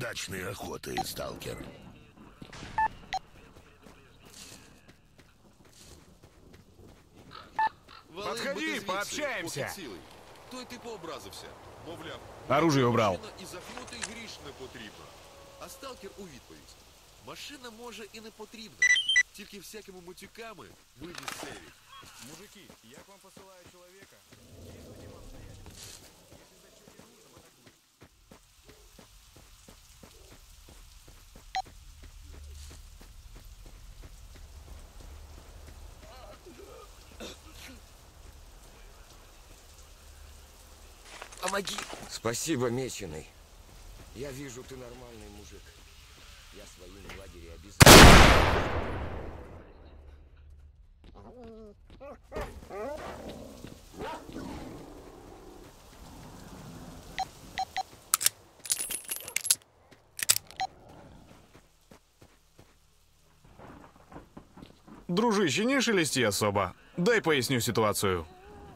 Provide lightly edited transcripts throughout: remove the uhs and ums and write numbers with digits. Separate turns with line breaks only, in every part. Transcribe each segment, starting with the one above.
Удачной охоты, сталкер.
Подходи, пообщаємося.
Той типу образився. Мовляв,
Оружие убрал.
і захнутий гріш не потрібно. А сталкер у відповідь. Машина може і не потрібна. Тільки всякими матюками ви місцеві.
Мужики, я к вам посылаю человека. Действуйте по обстоятельствам. Если зачтете нужным, атакуйте.
Помоги! Спасибо, Меченый. Я вижу, ты нормальный мужик. Я своим в лагере обязательно.
Дружище, не шелести особо. Дай поясню ситуацию.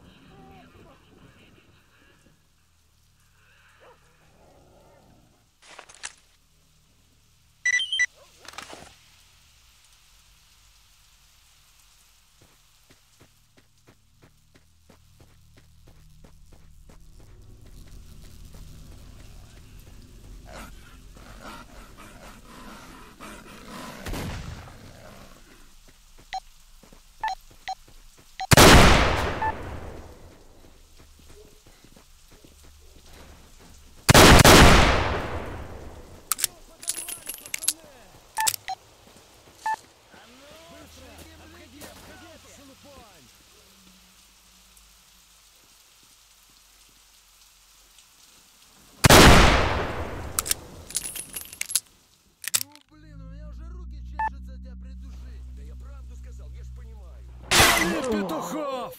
Петухов!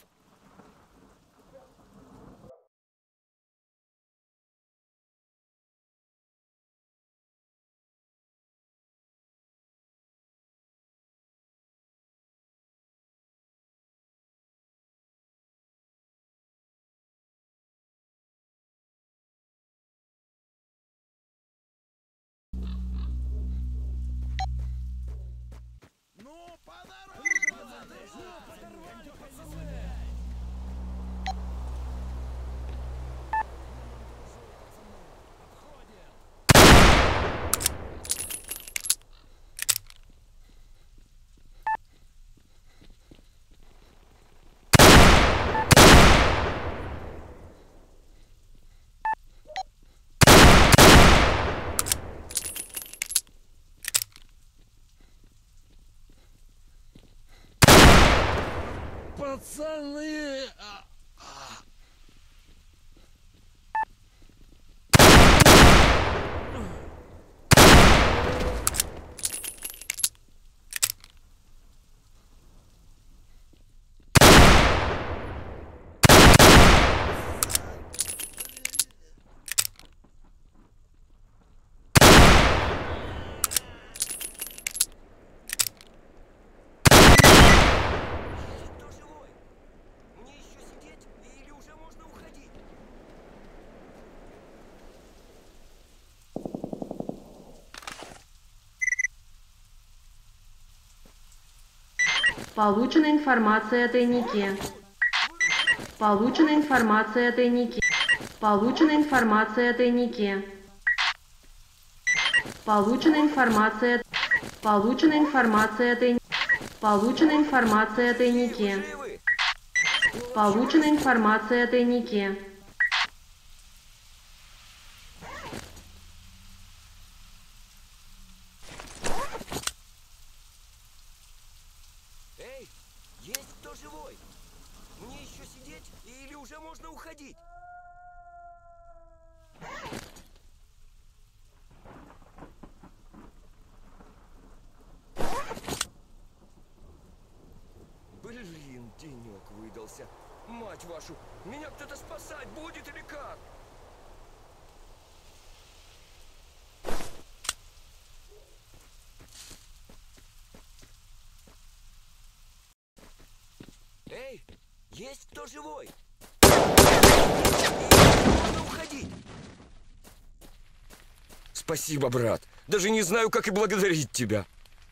Ну, по дороге, пацаны!
Пацаны!
Получена информация о тайнике. Получена информация о тайнике. Получена информация о тайнике. Получена информация. Получена информация о тайнике. Получена информация о тайнике. Получена информация о тайнике.
Эй, есть кто живой? Мне еще сидеть или уже можно уходить? Блин, денек выдался. Мать вашу, меня кто-то спасать будет или как? Эй, есть кто живой? Можно уходить. Спасибо, брат. Даже не знаю, как и благодарить тебя.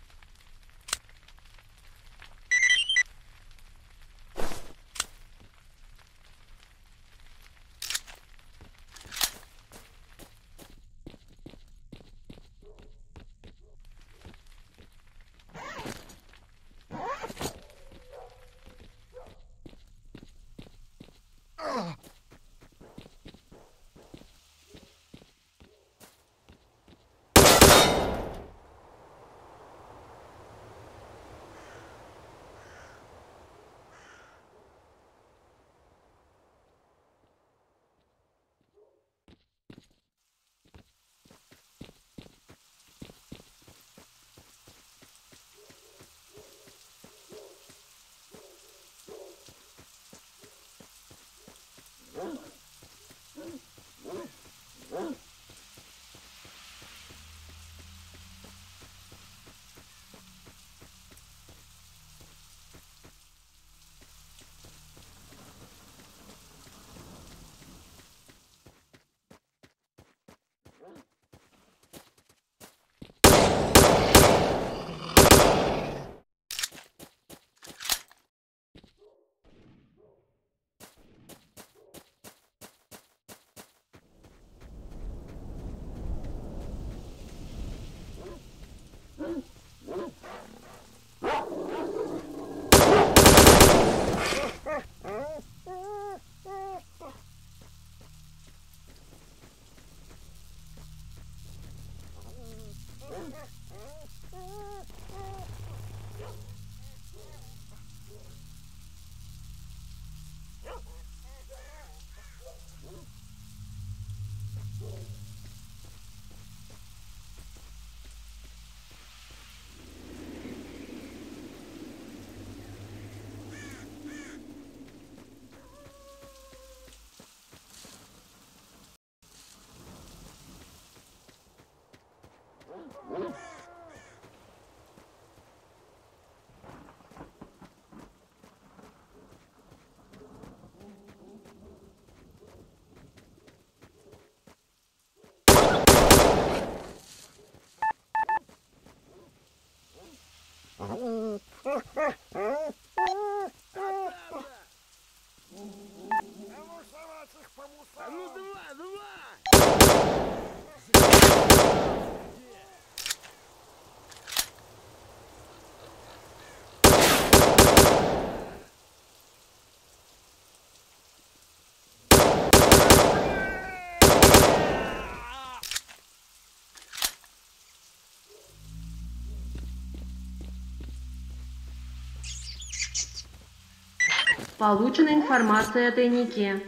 Получена информация о тайнике.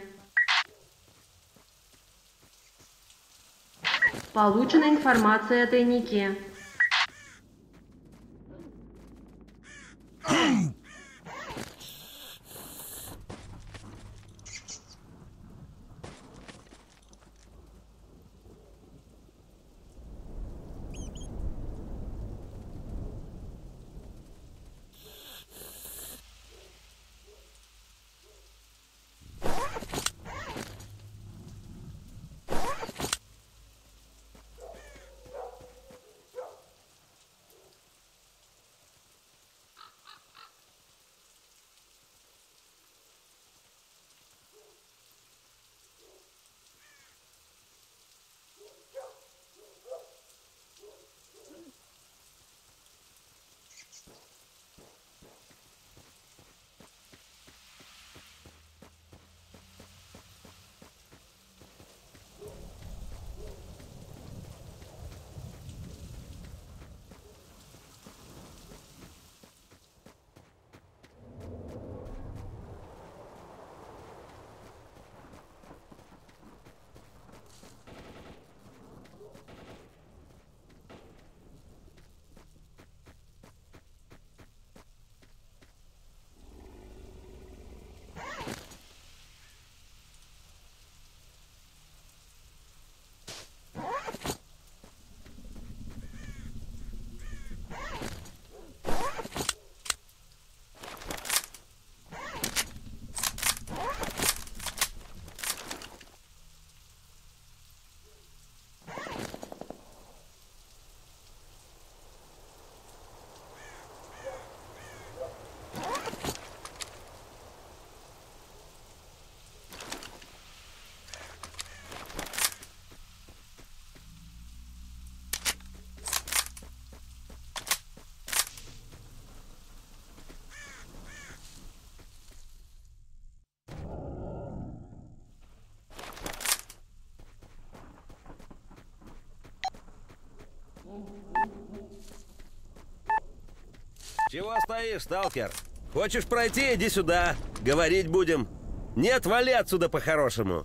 Получена информация о тайнике.
Чего стоишь, сталкер? Хочешь пройти, иди сюда. Говорить будем. Нет, вали отсюда по-хорошему.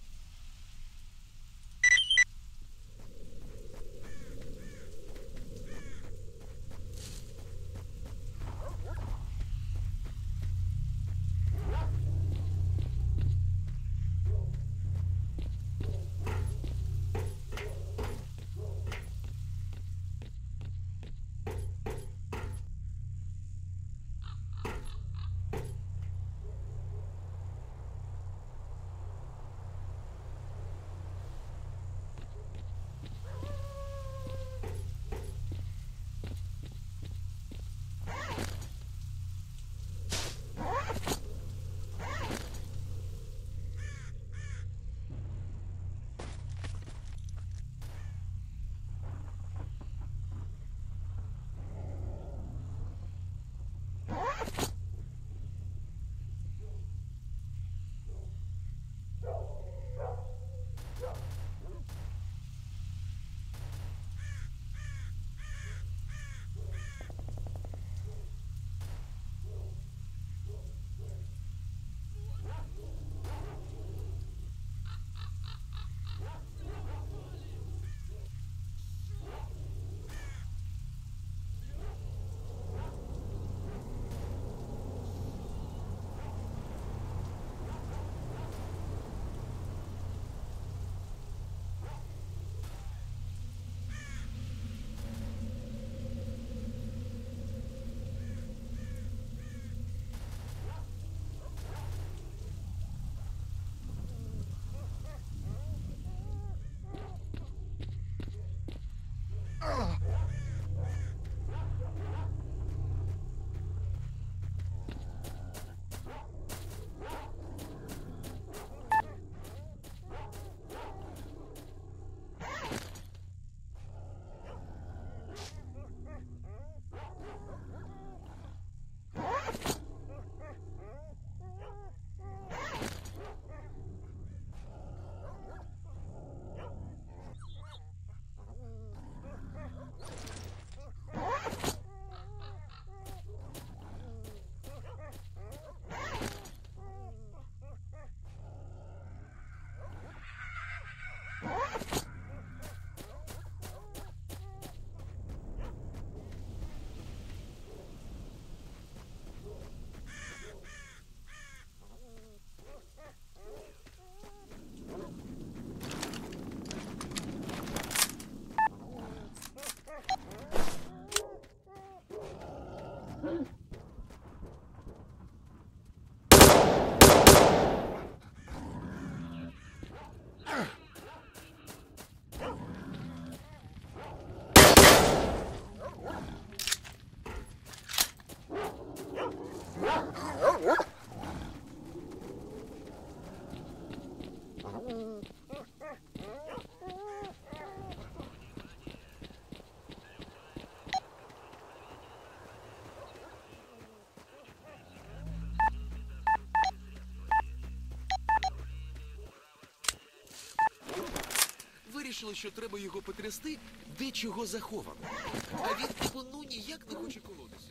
Вирішили, що треба його потрясти, де чого заховано. А він типу ну ніяк не хоче колотися.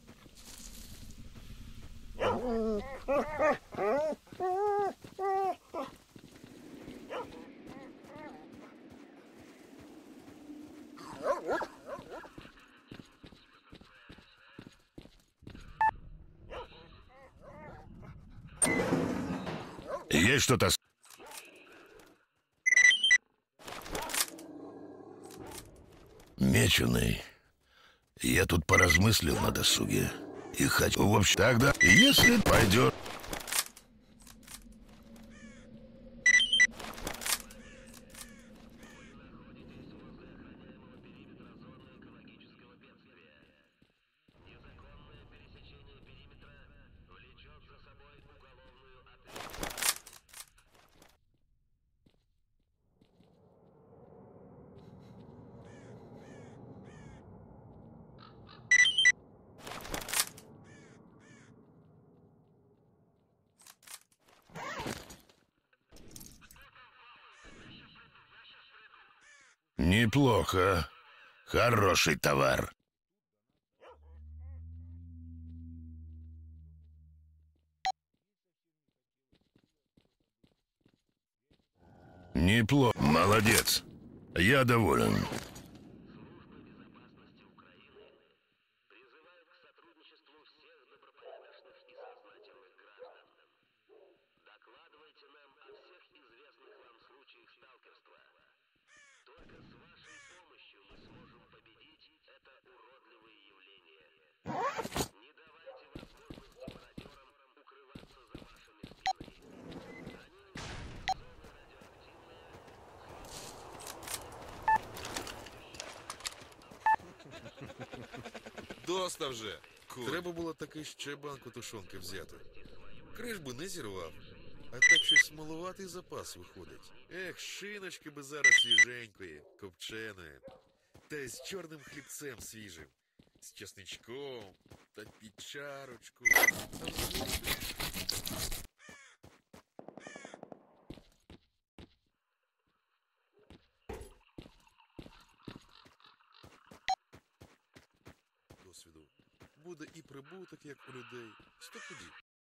Есть что-то... Меченый. Я тут поразмыслил на досуге. И хочу... В общем, тогда, если пойдет... Неплохо. Хороший товар. Неплохо. Молодец. Я доволен.
Доста вже. Треба було таки ще банку тушонки взяти. Криш би не зірвав. А так щось малуватий запас виходить. Ех, шиночки би зараз свіженької, копченої. Та й з чорним хлібцем свіжим. З чесничком та під чарочку. Досвіду. Буде і прибуток, як у людей. Стопудів.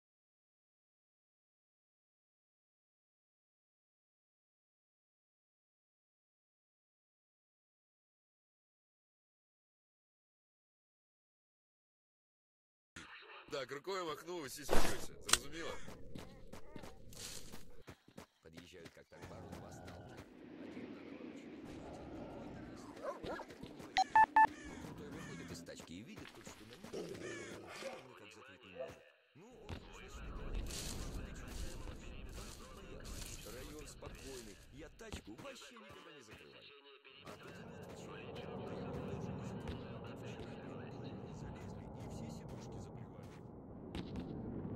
Так, рукою махнув, всі сміються. Зрозуміло?
Подъезжают как-то к бару два сталкера. Один на навороченной газете. Крутой выходит из тачки и видит тут, что на нем никак закрыть не может. Ну, он, значит, говорит, что ты чё, район спокойный. Я тачку вообще никогда не закрываю. А тут ему отвечает, да я его тоже не закрываю. Вчера залезли и все сидушки заплевали.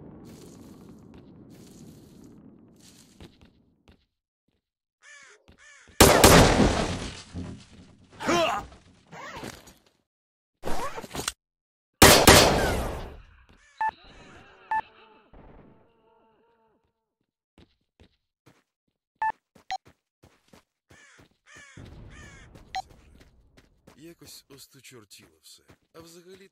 Якось осточортіло все. А взагалі...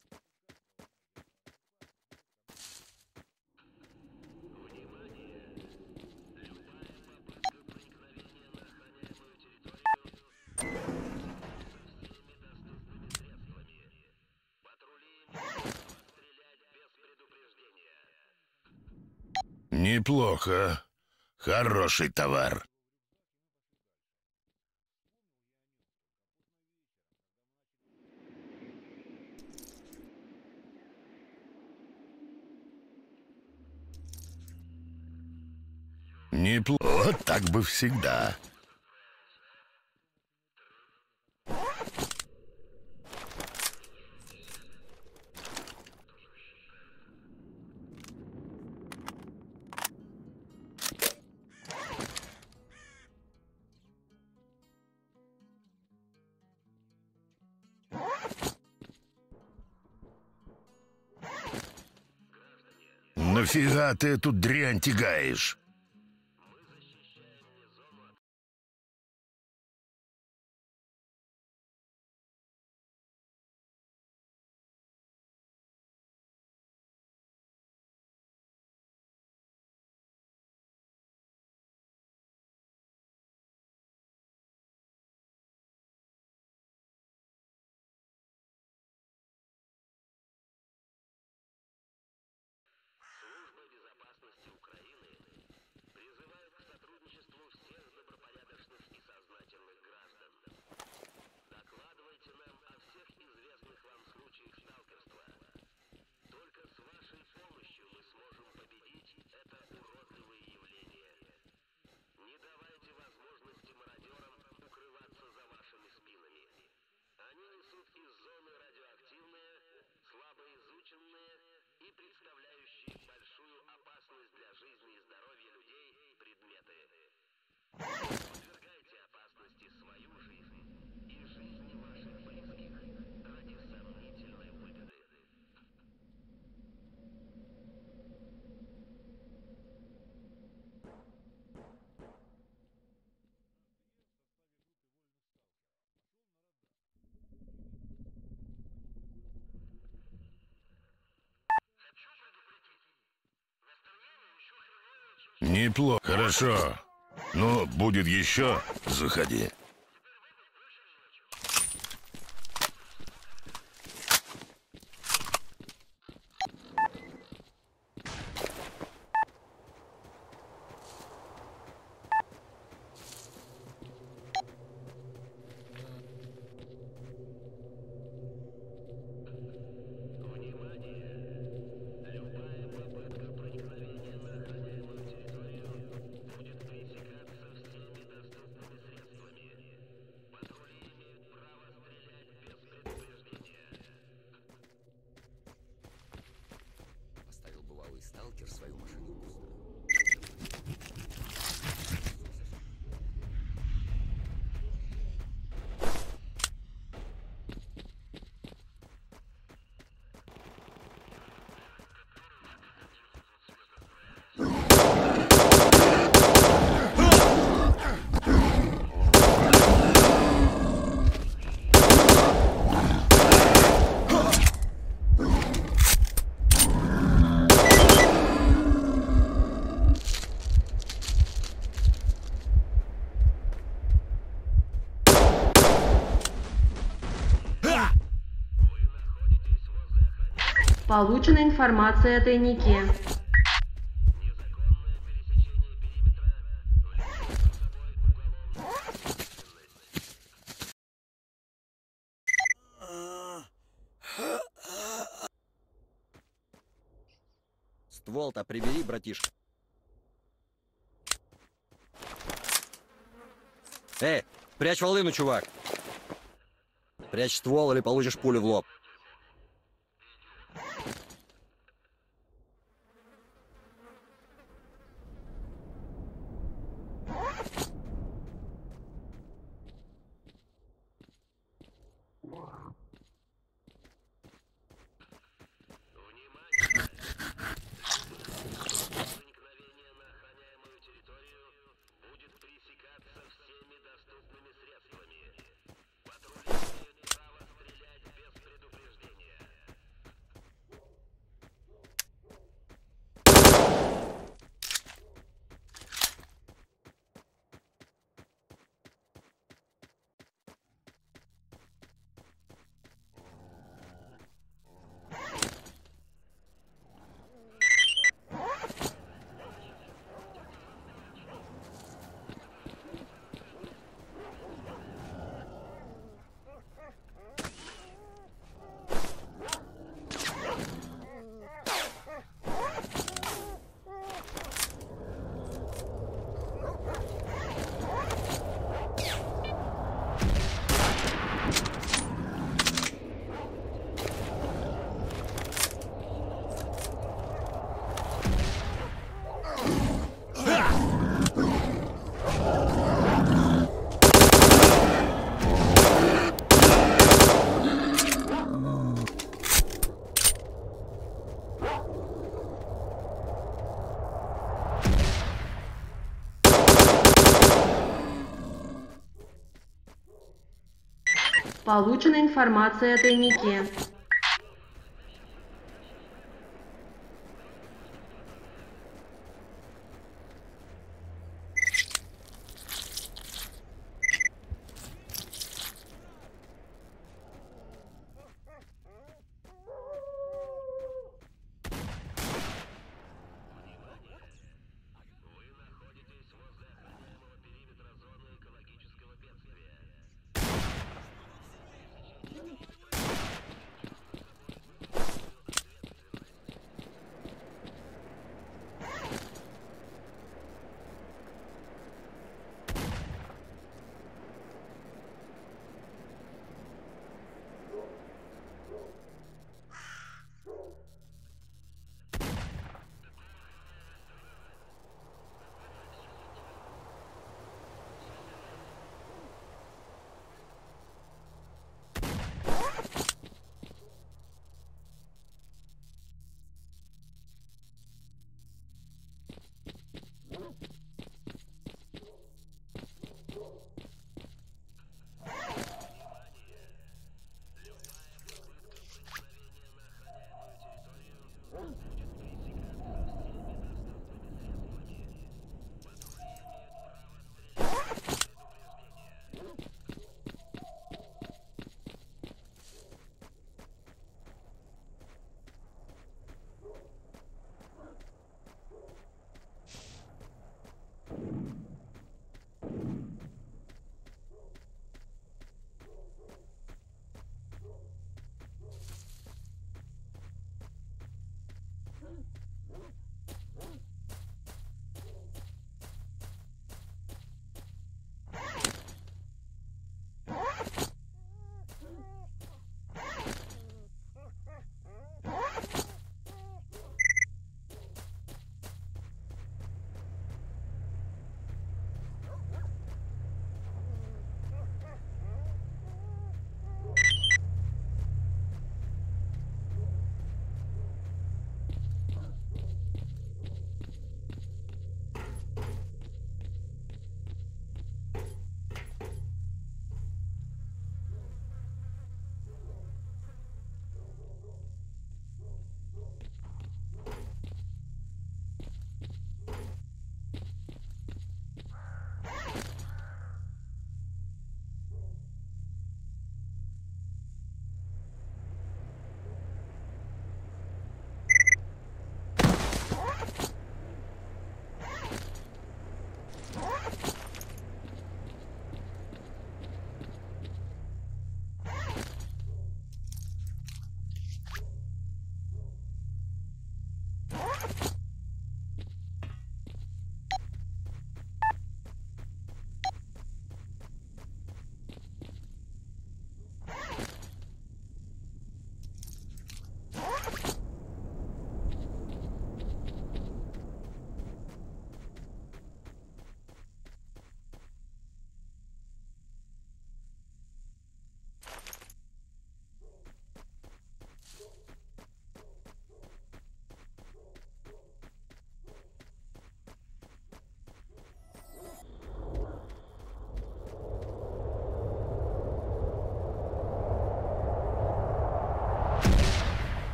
Неплохо. Хороший товар. Неплохо. Вот так бы всегда. Нафига ты эту дрянь тягаешь? Неплохо. Хорошо. Ну, будет еще, заходи.
Оставил бывалый сталкер свою машину пустую.
Получена информация о тайнике.
Ствол-то прибери, братишка. Эй, прячь волыну, чувак. Прячь ствол или получишь пулю в лоб.
Получена информация о тайнике.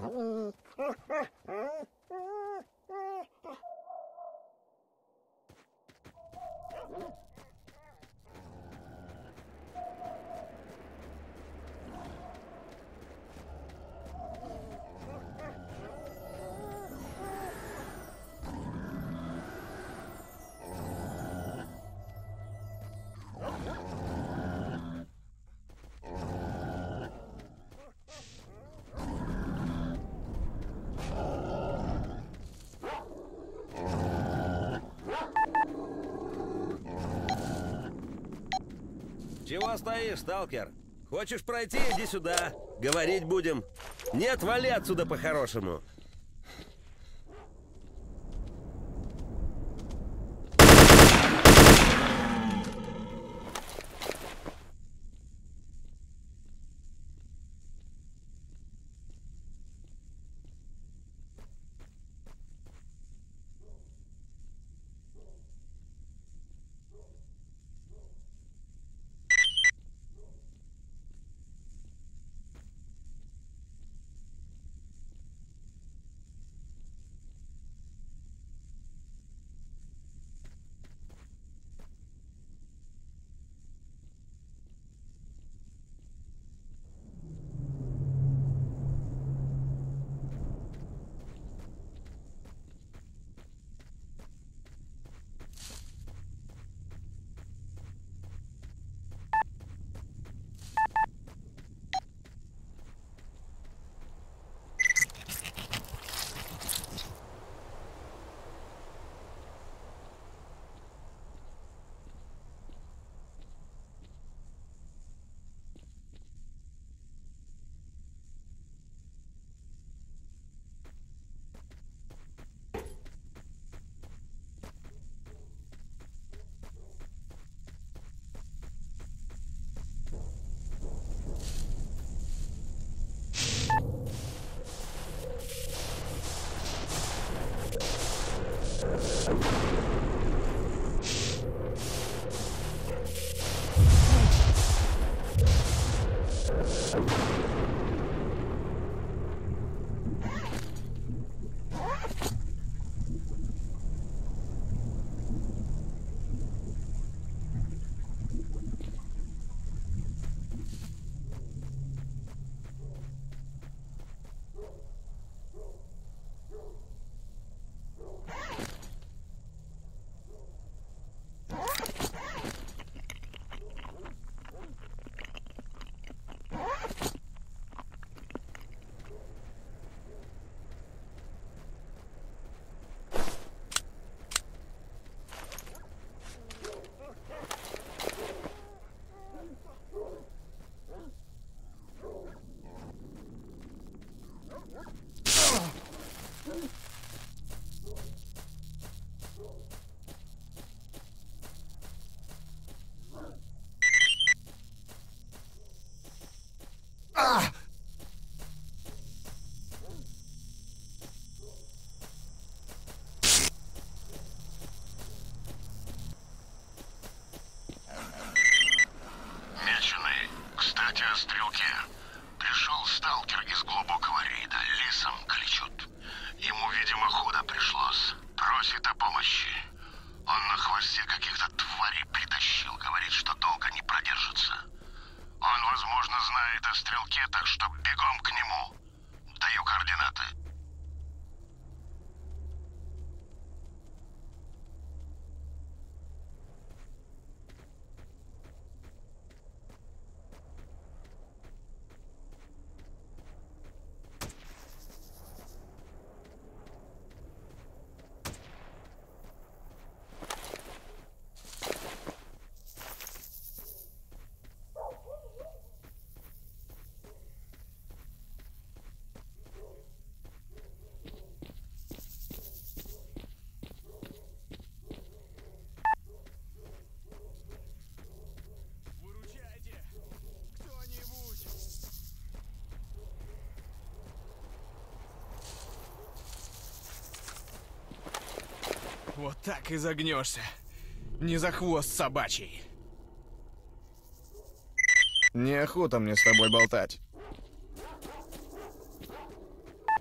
Чего стоишь, сталкер? Хочешь пройти, иди сюда. Говорить будем. Нет, вали отсюда по-хорошему.
Вот так и загнешься. Не за хвост собачий.
Неохота мне с тобой болтать.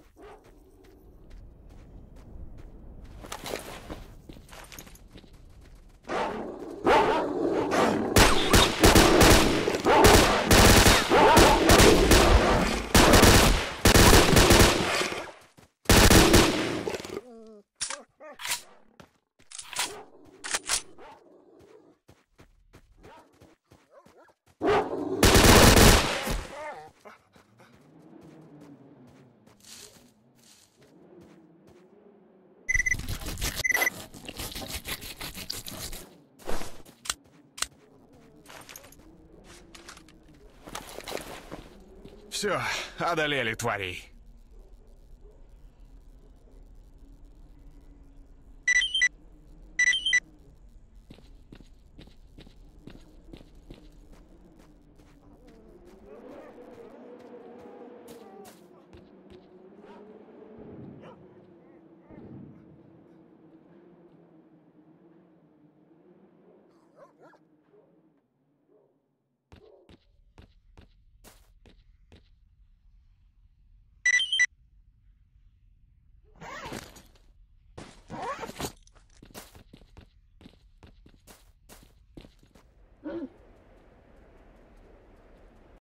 Все, одолели тварей.